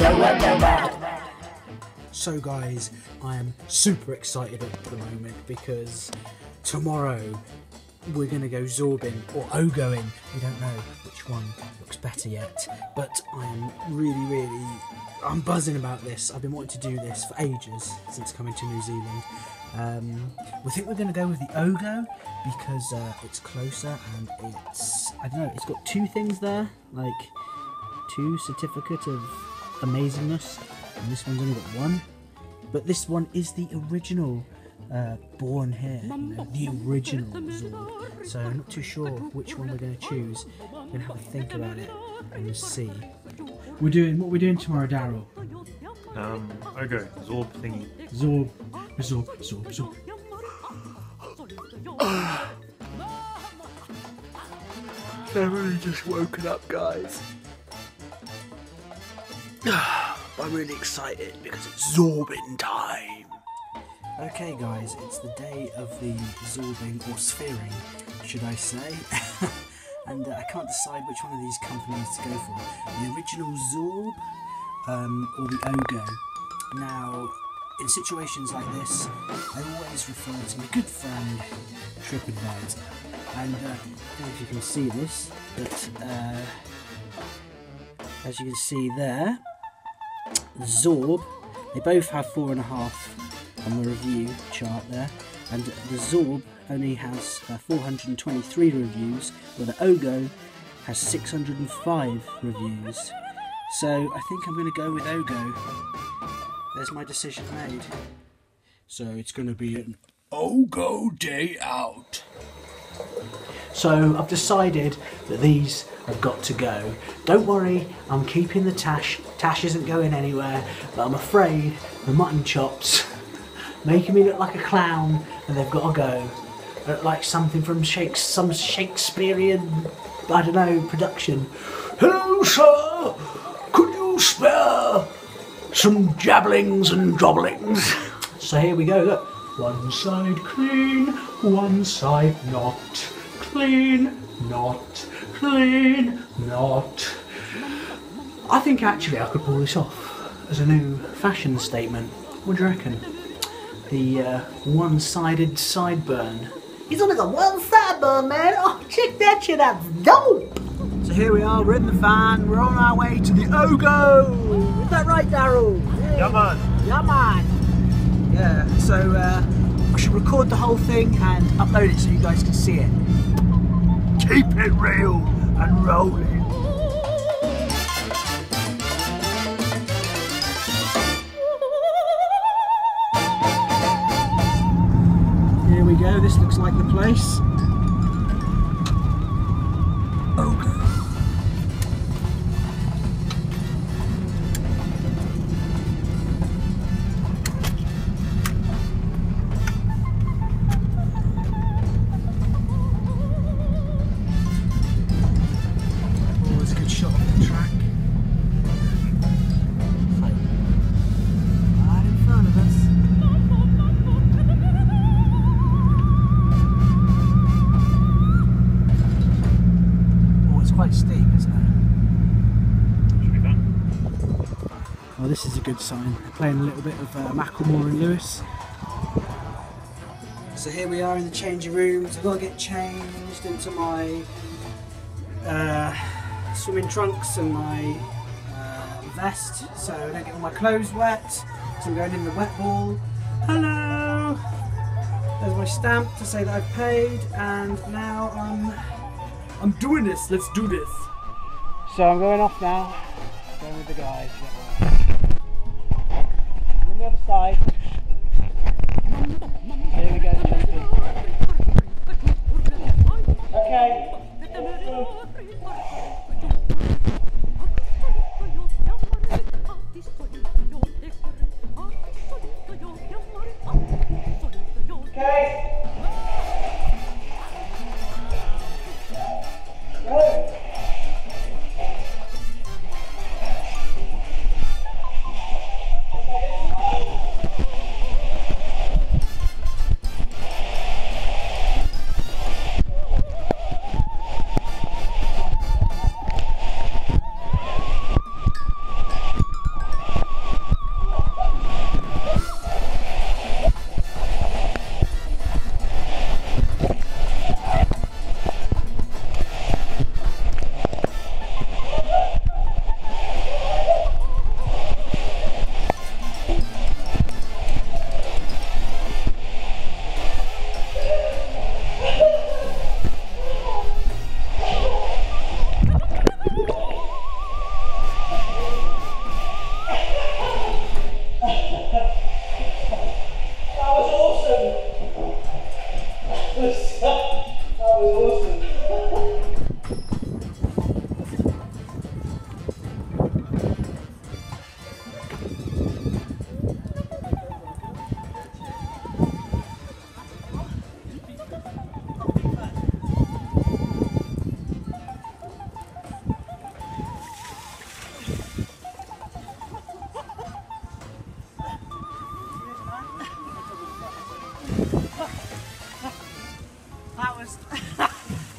NowhereNomad. So guys, I am super excited at the moment because tomorrow we're going to go Zorbing or Ogoing. We don't know which one looks better yet, but I am I'm buzzing about this. I've been wanting to do this for ages since coming to New Zealand. We think we're going to go with the Ogo because it's closer and it's, I don't know, it's got two things there, like 2 certificate of amazingness, and this one's only got 1. But this one is the original born here, you know, the original Zorb. So I'm not too sure which one we're going to choose. We're going to have a think about it and see. What we're doing tomorrow, Daryl? Okay, Zorb thingy. Zorb. I've only just woken up, guys. I'm really excited because it's Zorbing time. Okay guys, it's the day of the Zorbing, or sphering, should I say. And I can't decide which one of these companies to go for. The original Zorb or the Ogo. Now, in situations like this, I always refer to my good friend TripAdvisor. And I don't know if you can see this, but as you can see there, Zorb, they both have 4.5 on the review chart there, and the Zorb only has 423 reviews, where the Ogo has 605 reviews. So I think I'm going to go with Ogo. There's my decision made. So it's going to be an Ogo day out. So I've decided that these have got to go. Don't worry, I'm keeping the Tash. Tash isn't going anywhere, but I'm afraid the mutton chops making me look like a clown, and they've got to go. Like something from some Shakespearean, I don't know, production. Hello, sir. Could you spare some jabblings and drobblings? So here we go. Look, one side clean, one side not. Clean, not, clean, not. I think actually I could pull this off as a new fashion statement. What do you reckon? The one-sided sideburn. He's only got one sideburn, man. Oh, check that shit out. It's dope. So here we are, we're in the van. We're on our way to the Ogo. Is that right, Daryl? Yeah, man. Yeah, man. Yeah, so I should record the whole thing and upload it so you guys can see it. Keep it real and rolling. Here we go, this looks like the place. Okay. Oh, this is a good sign. They're playing a little bit of Macklemore and Lewis. So here we are in the changing rooms. I've got to get changed into my swimming trunks and my vest, so I don't get all my clothes wet. So I'm going in the wet ball. Hello! There's my stamp to say that I've paid, and now I'm doing this. Let's do this. So I'm going off now. Going with the guys. On the other side. Here we go, gentlemen. Okay.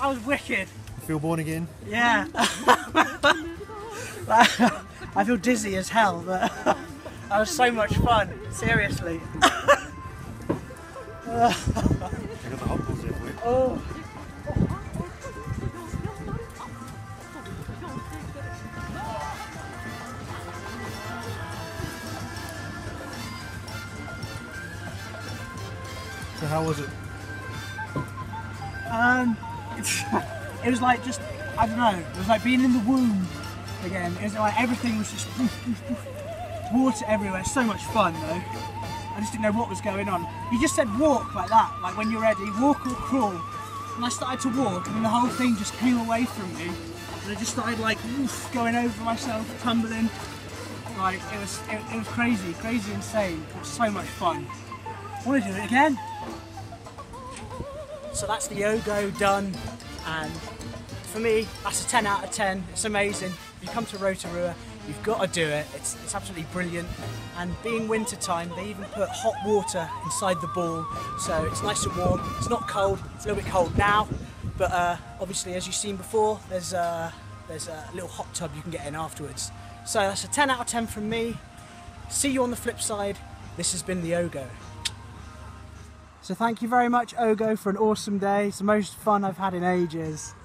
That was wicked. You feel born again? Yeah. I feel dizzy as hell, but that was so much fun. Seriously. I got the hot balls there for you. Oh. So how was it? It was like just, I don't know, it was like being in the womb again. It was like everything was just water everywhere. So much fun though. I just didn't know what was going on. You just said walk like that, like when you're ready, walk or crawl. And I started to walk and then the whole thing just came away from me. And I just started like going over myself, tumbling. Like it was crazy, insane. It was so much fun. I want to do it again. So that's the Ogo done, and for me that's a 10 out of 10. It's amazing. If you come to Rotorua, you've got to do it. It's absolutely brilliant, and being winter time they even put hot water inside the ball, so it's nice and warm. It's not cold. It's a little bit cold now, but obviously as you've seen before there's a little hot tub you can get in afterwards. So that's a 10 out of 10 from me. See you on the flip side. This has been the Ogo. So thank you very much, Ogo, for an awesome day. It's the most fun I've had in ages.